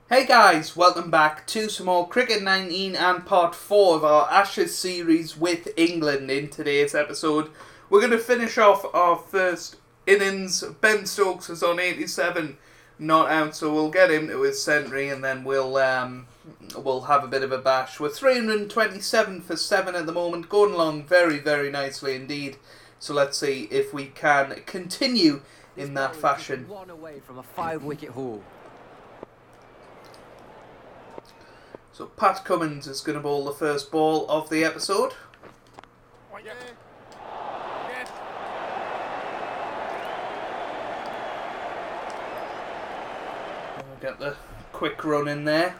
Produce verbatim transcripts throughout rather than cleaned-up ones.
Hey guys, welcome back to some more Cricket nineteen and part four of our Ashes series with England. In today's episode, we're going to finish off our first innings. Ben Stokes is on eighty-seven, not out, so we'll get him to his century and then we'll um, we'll have a bit of a bash. We're three hundred twenty-seven for seven at the moment, going along very, very nicely indeed. So let's see if we can continue in that fashion. One away from a five-wicket haul. So Pat Cummins is going to bowl the first ball of the episode. Yes. Yes. We'll get the quick run in there.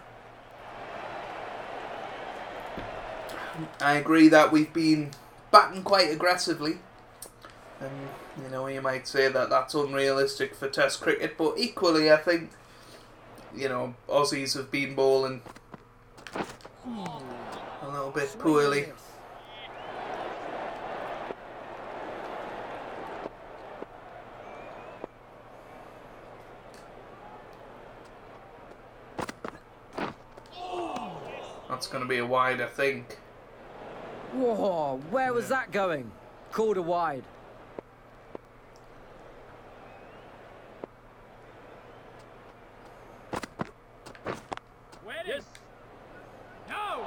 I agree that we've been batting quite aggressively. And, you know, you might say that that's unrealistic for Test cricket, but equally I think, you know, Aussies have been bowling a little bit poorly. That's going to be a wide, I think. Whoa, where was that going? Called a wide. Yes. No.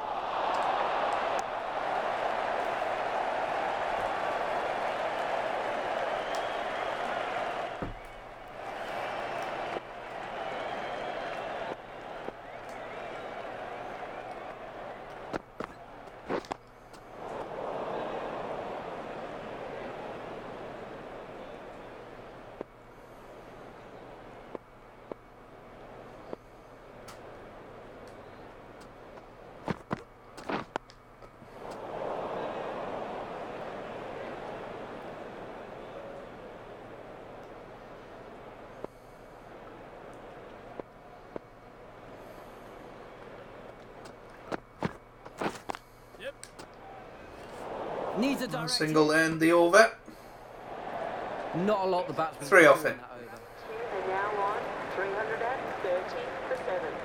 Needs a direct Single end the over. Not a lot the batsman. Three off it. They're now on three hundred thirty for seven.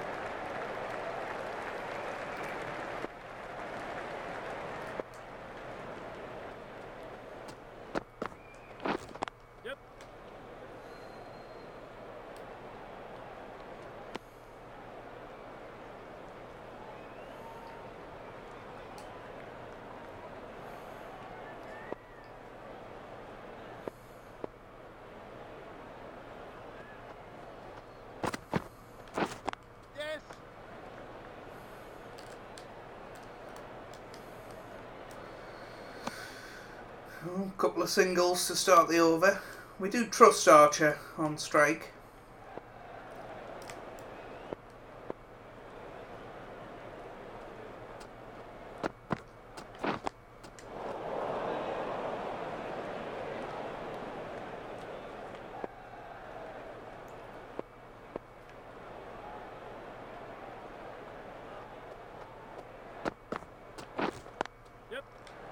Yep. Yes. Oh, a couple of singles to start the over. We do trust Archer on strike. Yep.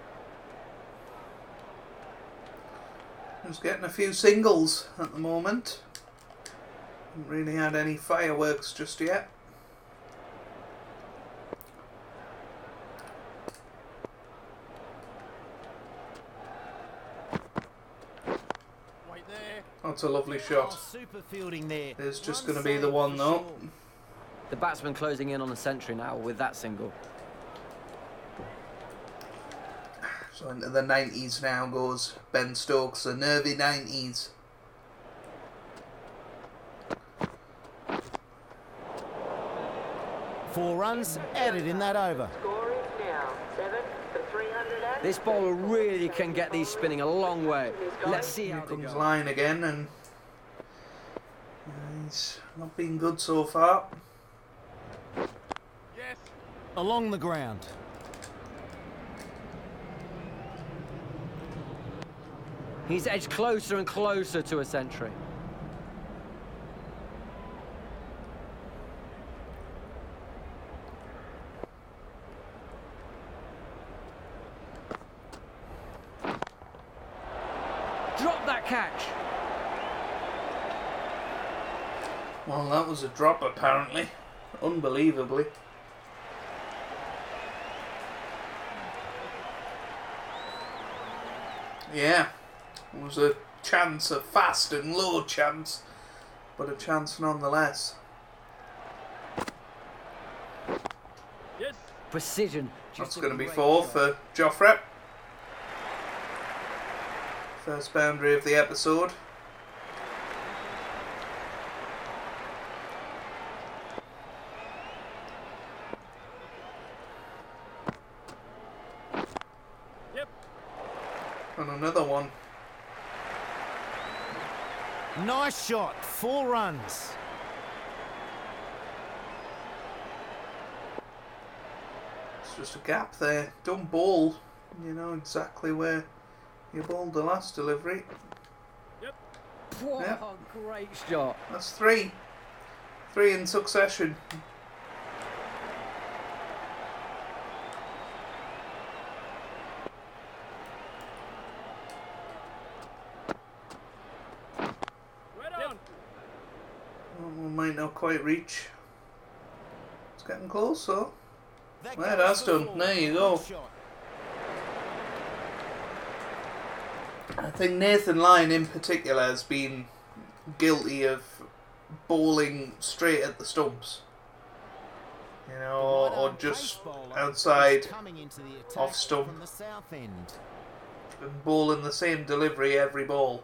Just getting a few singles at the moment. Haven't really had any fireworks just yet. Wait there. That's a lovely Oh, shot. super fielding there. There's just going to be the one though. The batsman closing in on a century now with that single. So into the nineties now goes Ben Stokes, the nervy nineties. Four runs added in that over. Score is now seven for three hundred. This bowler really can get these spinning a long way. Let's see how they Comes go. line again, and he's not been good so far. Yes. Along the ground. He's edged closer and closer to a century. Drop that catch. Well, that was a drop apparently. Unbelievably. Yeah. It was a chance, a fast and low chance, but a chance nonetheless. Yes. Precision. That's Just a going to be great four shot. for Jofra. First boundary of the episode. Yep. And another one. Nice shot. Four runs. It's just a gap there. Don't bowl. You know exactly where you bowled the last delivery. Yep. Whoa, Yeah. great shot. That's three. Three in succession. Right on. Well, we might not quite reach. It's getting close, though. That Well, goes that's for done. four. There you Good go. shot. I think Nathan Lyon in particular has been guilty of bowling straight at the stumps. You know, The or, or right-arm just pace bowler outside is coming into the attack off stump. from the south end. and bowling the same delivery every ball.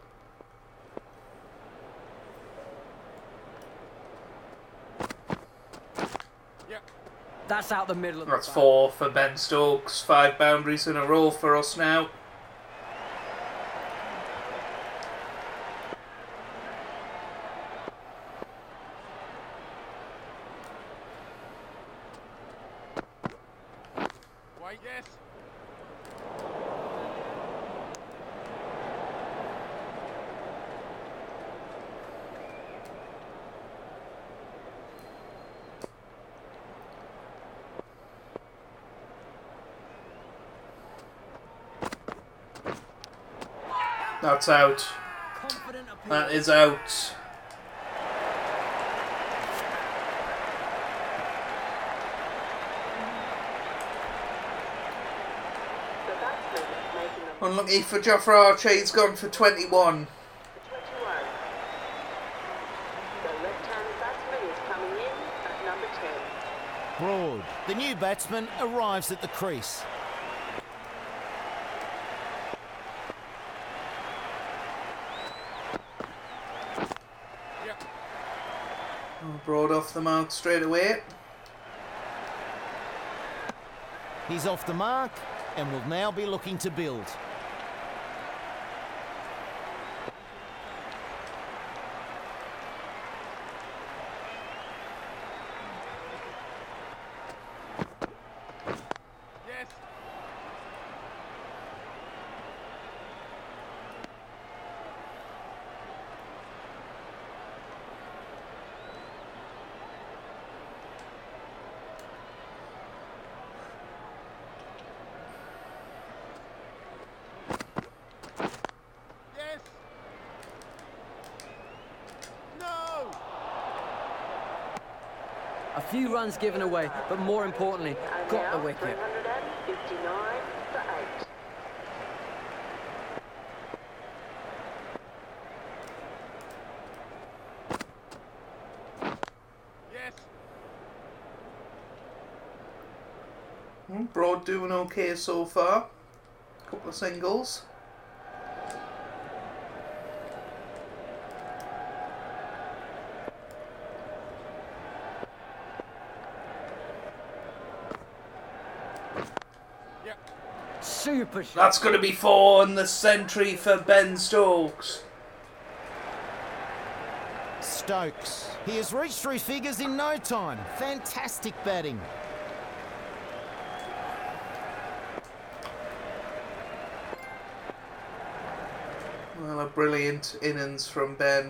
Yep. That's out the middle of the That's bat. four for Ben Stokes. Five boundaries in a row for us now. Wait, yes. That's out. Confident appeal. That is out. The batsman making a Unlucky for Jofra Archer, he's gone for twenty-one. twenty-one. The left-hand batsman is coming in at number ten. Broad. The new batsman arrives at the crease. Yep. Broad off the mark straight away. He's off the mark and will now be looking to build. Yes. Yes. No. A few runs given away, but more importantly, And got now the wicket. three hundred fifty-nine for eight. Yes. Hmm, Broad doing okay so far. Couple of singles. Yep. Super shot. That's going to be four in the century for Ben Stokes. Stokes. He has reached three figures in no time. Fantastic batting. Well, a brilliant innings from Ben.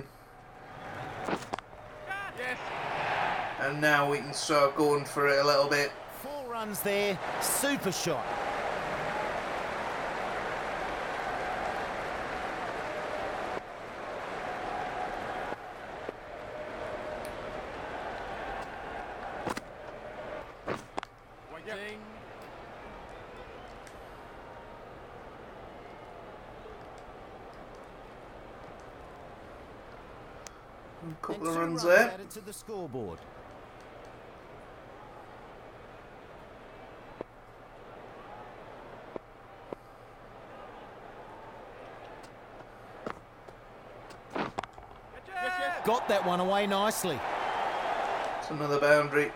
Yes. And now we can start going for it a little bit. Four runs there. Super shot. Couple of two runs runs there. added to the scoreboard. Yes, yes. Got that one away nicely. It's another boundary.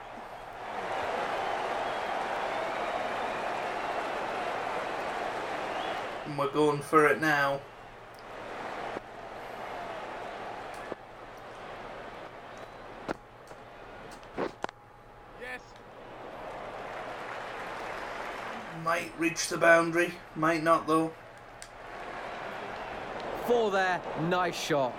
And we're going for it now. Yes. Might reach the boundary, might not though. Four there. Nice shot.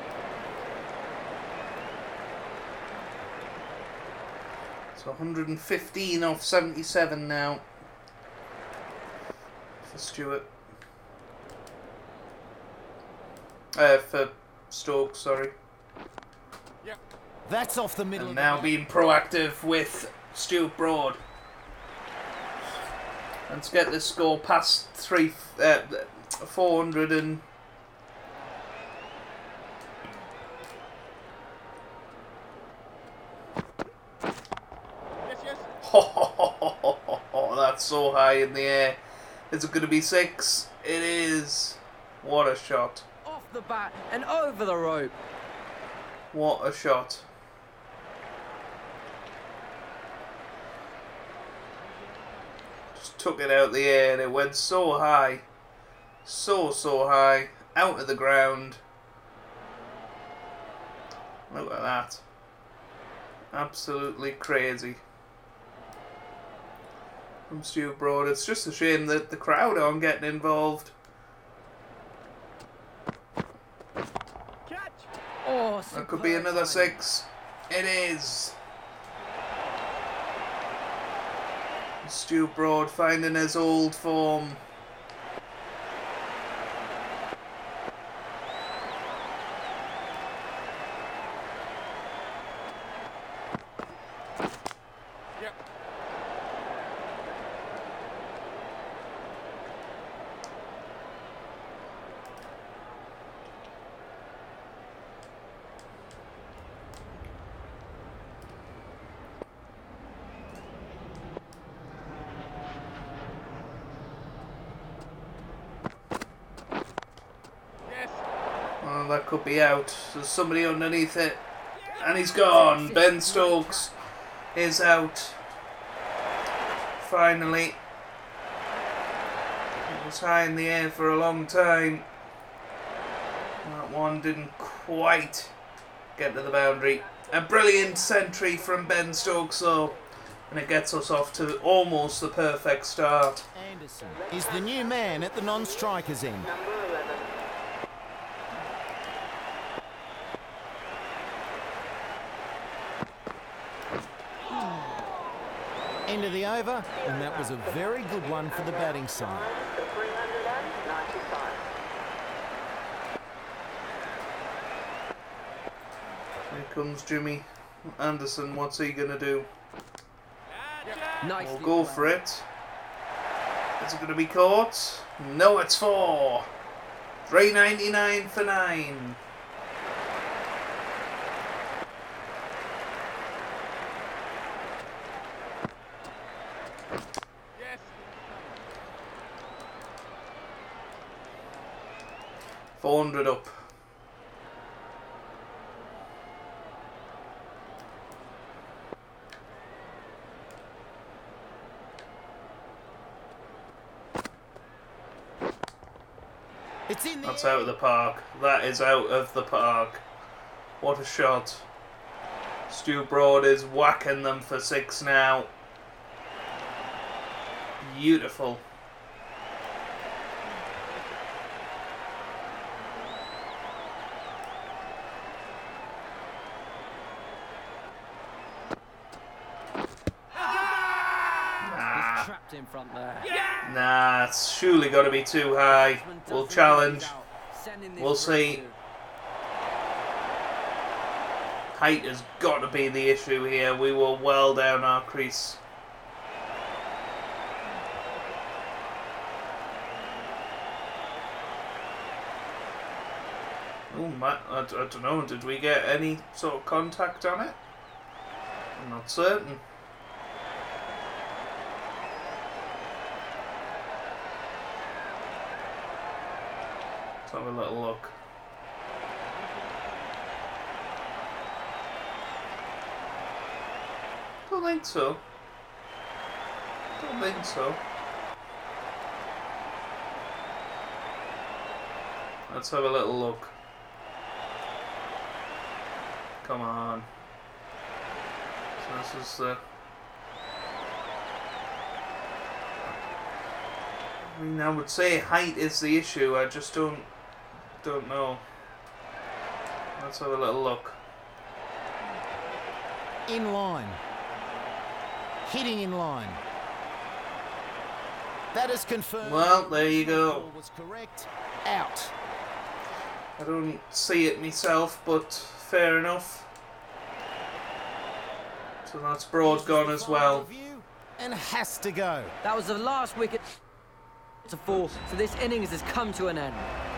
It's one hundred fifteen off seventy-seven now for Stewart. Uh, for Stokes, sorry. Yep. That's off the middle And of the now net. being proactive with Stuart Broad. Let's get this score past three, uh, four hundred and. Yes, yes. Oh, that's so high in the air. Is it going to be six? It is. What a shot. Off the bat and over the rope. What a shot. Just took it out the air and it went so high. So, so high. Out of the ground. Look at that. Absolutely crazy. From Stuart Broad. It's just a shame that the crowd aren't getting involved. Catch. Oh, That could be superb another timing. six. It is. Stu Broad finding his old form. Yep. Yes. Oh, that could be out. There's somebody underneath it. And he's gone. Ben Stokes is out. Finally. It was high in the air for a long time. That one didn't quite get to the boundary. A brilliant century from Ben Stokes though. And it gets us off to almost the perfect start. Anderson is the new man at the non-strikers end. Number eleven. End of the over, and that was a very good one for the batting side. For three hundred ninety-five. Here comes Jimmy Anderson. What's he going to do? Nicely We'll go played. for it. Is it going to be caught? No, it's four. three ninety-nine for nine. Yes. four hundred up. It's in the That's air. out of the park. That is out of the park. What a shot. Stu Broad is whacking them for six now. Beautiful. Nah, Trapped in front there. nah, it's surely got to be too high. We'll challenge. We'll see. Height has got to be the issue here. We were well down our crease. Oh, Matt, I, I don't know. Did we get any sort of contact on it? I'm not certain. Let's have a little look. Don't think so. Don't think so. Let's have a little look. Come on. So this is the... I mean, I would say height is the issue. I just don't don't know. Let's have a little look. In line. Hitting in line. That is confirmed. Well, there you go. Was correct. Out. I don't see it myself, but fair enough. So that's Broad gone as well. And has to go. That was the last wicket to fall, so this innings has come to an end.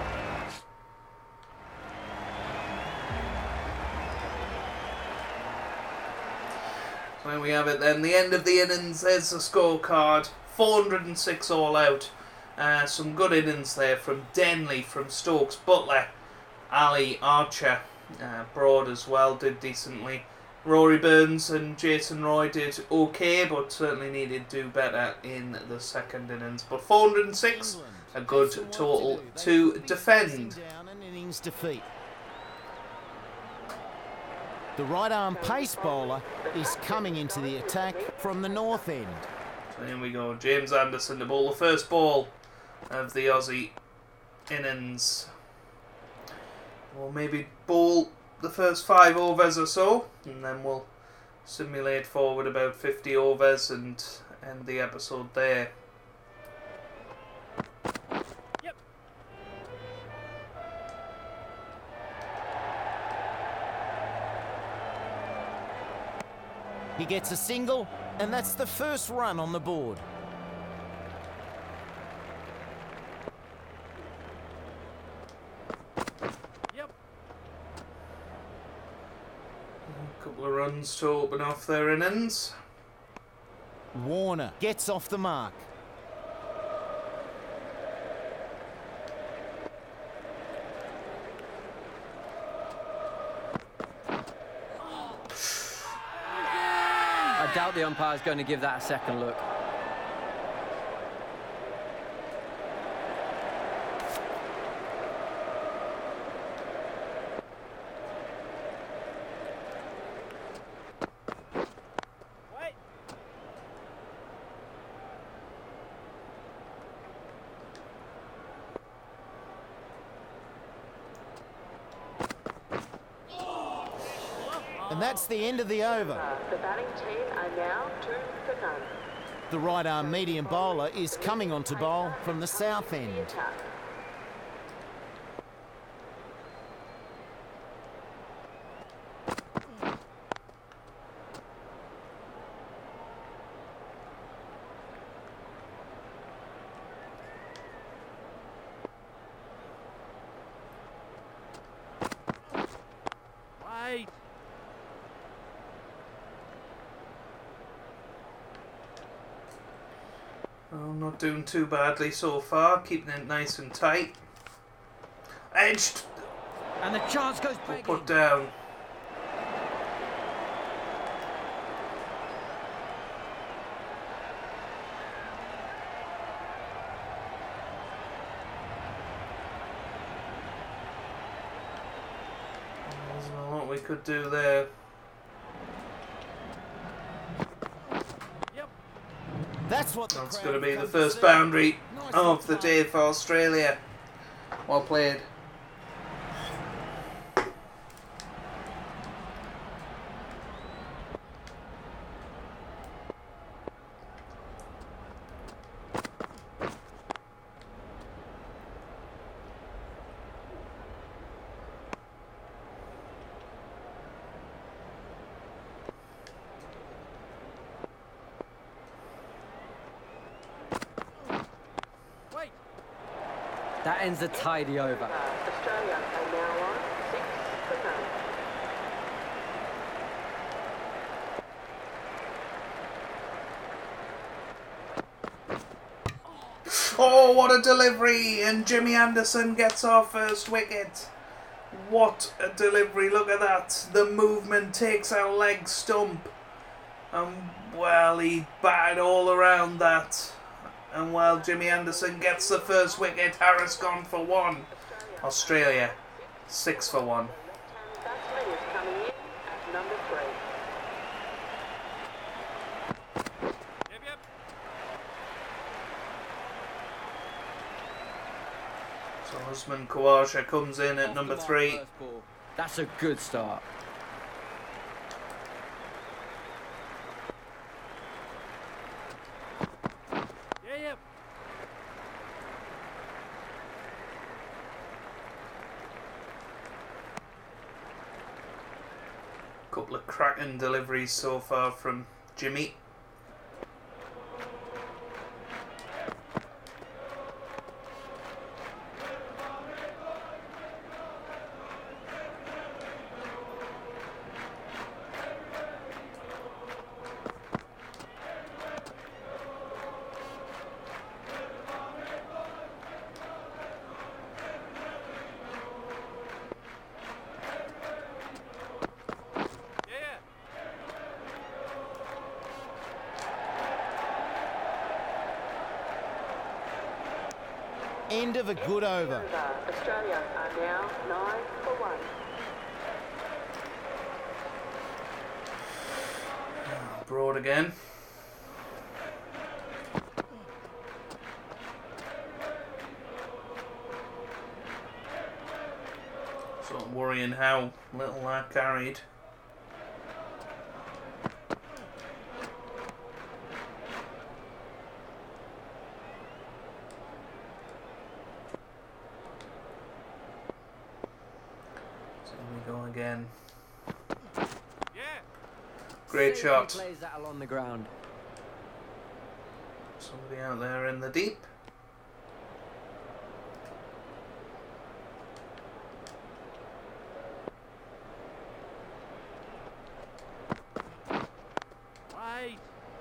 So there we have it then. The end of the innings, there's the scorecard. four hundred and six all out. Uh, some good innings there from Denley, from Stokes, Butler, Ali, Archer, uh, Broad as well did decently. Rory Burns and Jason Roy did okay, but certainly needed to do better in the second innings. But four hundred and six, a good total to defend. The right arm pace bowler is coming into the attack from the north end. So here we go, James Anderson to bowl the first ball of the Aussie innings. We'll maybe bowl the first five overs or so, and then we'll simulate forward about fifty overs and end the episode there. Yep. He gets a single, and that's the first run on the board. Yep. A couple of runs to open off their innings. Warner gets off the mark. I doubt the umpire's going to give that a second look. Wait. And that's the end of the over. Uh, the batting team are now two for none. The right arm medium bowler is coming on to bowl from the south The end. attack. Wait. Well, not doing too badly so far, keeping it nice and tight. Edged, And the chance goes or big. put down. There's not a lot we could do there. Yep. That's what the That's crowd going to be have the come to first see. boundary Nice of the little day for Australia. Well played. Wait. That ends a tidy over. Uh, Australia are now on Oh, what a delivery! And Jimmy Anderson gets our first wicket. What a delivery, look at that. The movement takes our leg stump. And, well, he batted all around that. And, well, Jimmy Anderson gets the first wicket. Harris gone for one. Australia, six for one. Batsman is coming in at number three. Yep, yep. So Usman Khawaja comes in at number three. That's a good start. Yeah, yep. Couple of cracking deliveries so far from Jimmy. End of a good over. Australia are now nine for one. Broad again. Sort of worrying how little that carried. Again. Yeah. Great Safety shot. Plays that along the ground. Somebody out there in the deep. Wait.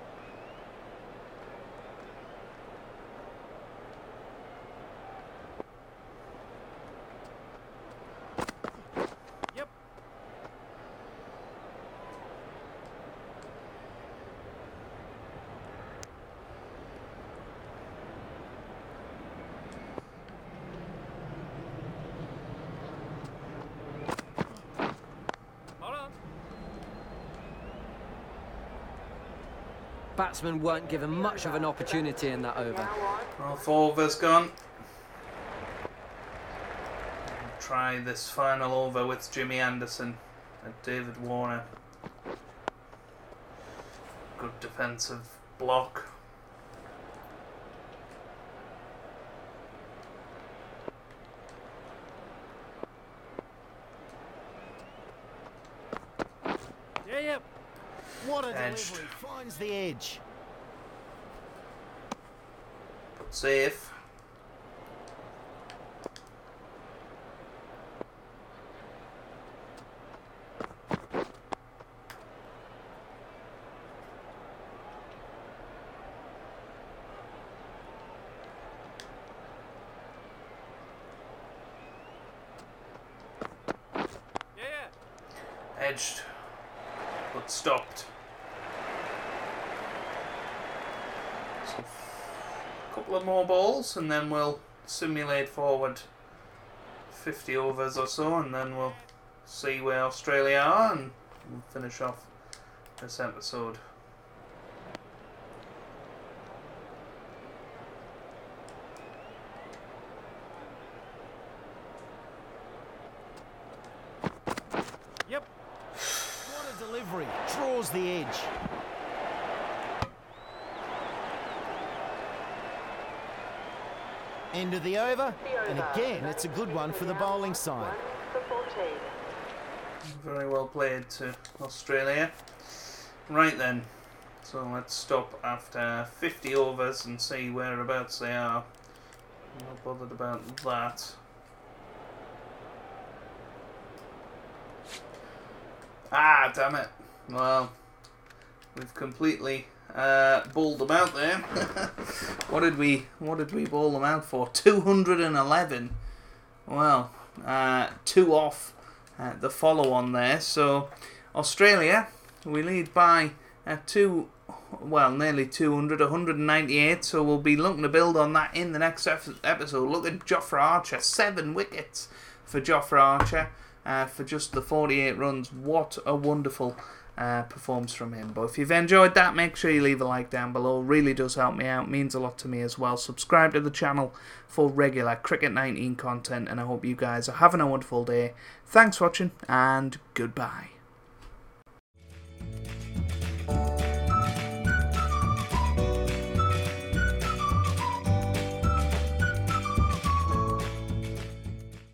Yep. Hold on. Batsmen weren't given much of an opportunity in that over. Now on. All four of us gone. Try this final over with Jimmy Anderson and David Warner. Good defensive block. Yeah, yep. What a Edged. delivery. Finds the edge. Safe. Yeah, yeah. Edged, but stopped. So, a couple of more balls and then we'll simulate forward fifty overs or so, and then we'll see where Australia are and we'll finish off this episode. Yep. What a delivery. Draws the edge. End of the over. And again, it's a good one for the bowling side. One for fourteen. Very well played to Australia. Right then, so let's stop after fifty overs and see whereabouts they are. I'm not bothered about that. Ah, damn it. Well, We've completely uh, bowled them out there. what did we What did we bowl them out for? two hundred eleven. Well, uh, two off uh, the follow-on there. So Australia, we lead by uh, two. Well, nearly two hundred, one hundred ninety-eight. So we'll be looking to build on that in the next episode. Look at Jofra Archer, seven wickets for Jofra Archer uh, for just the forty-eight runs. What a wonderful uh, performance from him. But if you've enjoyed that, make sure you leave a like down below. It really does help me out. It means a lot to me as well. Subscribe to the channel for regular Cricket nineteen content, and I hope you guys are having a wonderful day. Thanks for watching, and goodbye.